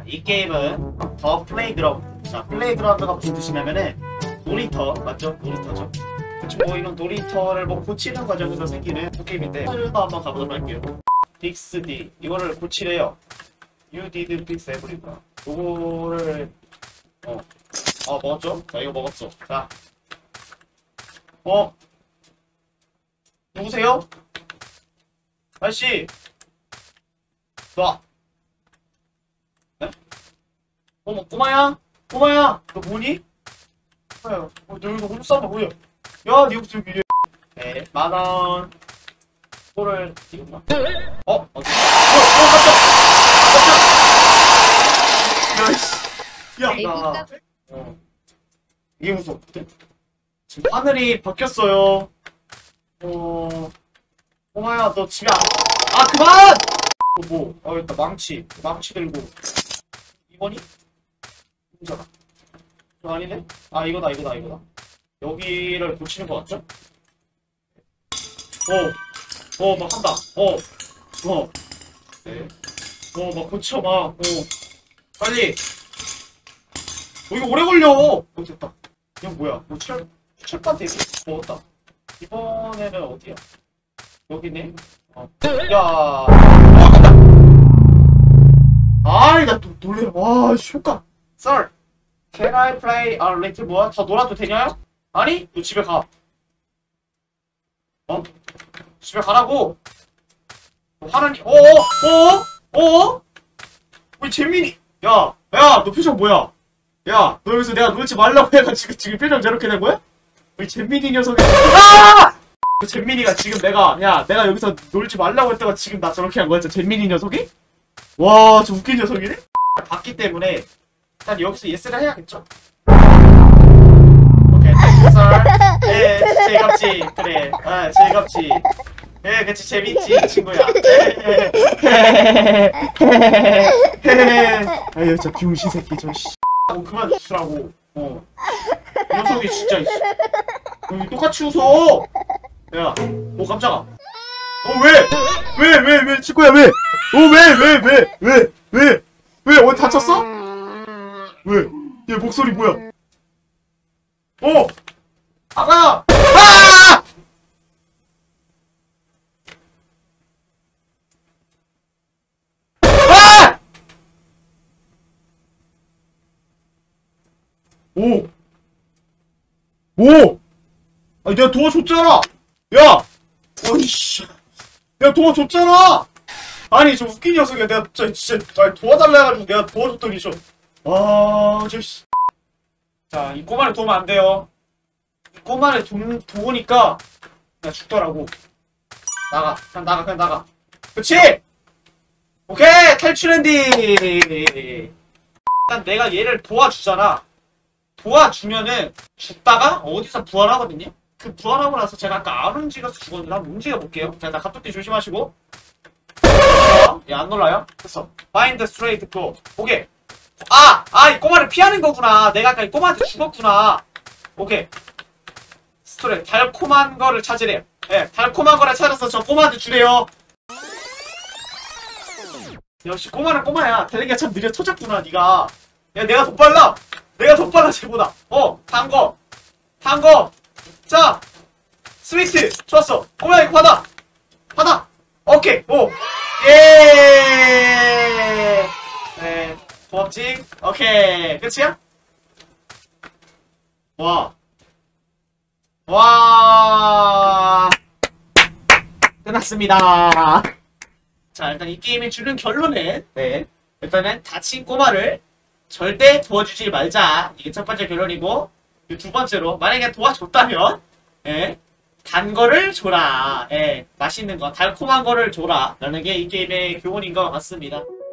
이 게임은 더 플레이그라운드. 자, 플레이그라운드가 무슨 뜻이냐면은 놀이터, 맞죠? 놀이터죠. 그쵸, 뭐 이런 놀이터를 뭐 고치는 과정에서 생기는 게임인데 또 한번 가보도록 할게요. fix D 이거를 고치래요. You did fix everything. 요거를 먹었죠? 자, 이거 먹었어. 자, 누구세요? 아저씨, 놔. 네? 어머, 꼬마야? 꼬마야, 너 뭐니? 꼬마야, 너 여기서 홈싸움을 뭐야? 야, 니 혹시 여기 네, 10,000원. 이거를, 이건가? 깜짝! 야, 씨. 야, 나. 이게 무섭거든? 지금 하늘이 바뀌었어요. 꼬마야, 너 집에 그만! 일단 망치 들고. 이거니? 이거잖아. 아니네? 이거다. 여기를 고치는 거 같죠? 막 한다. 네. 막 고쳐, 빨리! 이거 오래 걸려! 됐다. 이거 뭐야? 철판 되게 먹었다. 이번에는 어디야? 여기네? 야! 나 또 놀래. 와, 효과. Sir, can I play a little more? 더 놀아도 되냐? 아니? 너 집에 가. 집에 가라고. 화나니? 우리 재민이. 야, 너 표정 뭐야? 야, 너 여기서 내가 놀지 말라고 해가지고 지금 표정 저렇게 된 거야? 우리 재민이 녀석이. 그 잼민이가 지금 내가 여기서 놀지 말라고 했다가 지금 나 저렇게 한 거야, 저 잼민이 녀석이? 와, 저 웃긴 녀석이네? 봤기 때문에 일단 여기서 예스를 해야겠죠? 오케이, 썰. 즐겁지. 그래, 즐겁지. 그치, 재밌지, 친구야. 아유, 저 비용신 새끼, 저 씨. 그만 주라고. 이 녀석이 진짜, 씨. 똑같이 웃어! 야, 깜짝아. 왜, 친구야, 왜? 왜? 어디 다쳤어? 왜? 얘 목소리 뭐야? 아가야! 내가 도와줬잖아! 야! 어이씨. 내가 도와줬잖아! 아니, 저 웃긴 녀석이야. 내가 진짜 도와달라 해가지고 내가 도와줬더니 씨. 자, 이 꼬마를 도우면 안 돼요. 이 꼬마를 도우니까 그냥 죽더라고. 그냥 나가. 그치? 오케이! 탈출 엔딩! 일단 내가 얘를 도와주잖아. 도와주면은 죽다가 어디서 부활하거든요? 그 부활하고 나서 제가 아까 안 움직여서 죽었는데 한번 움직여볼게요. 자, 나 갑툭튀 조심하시고. 안 놀라요? 됐어. Find straight go. 오케이. 이 꼬마를 피하는 거구나. 내가 아까 이 꼬마한테 죽었구나. 오케이. 스트레이트. 달콤한 거를 찾으래요. 네, 달콤한 거를 찾아서 저 꼬마한테 주래요. 역시 꼬마는 꼬마야. 달리기가 참 느려 터졌구나, 니가. 야, 내가 더 빨라, 쟤보다. 단 거. 자, 스위트. 좋았어. 꼬마야, 이거 받아. 오케이. 예. 네, 고맙지? 오케이. 끝이야? 와. 끝났습니다. 자, 일단 이 게임이 주는 결론은, 일단은 다친 꼬마를 절대 도와주지 말자. 이게 첫 번째 결론이고, 두 번째로, 만약에 도와줬다면, 단 거를 줘라. 맛있는 거, 달콤한 거를 줘라. 라는 게 이 게임의 교훈인 것 같습니다.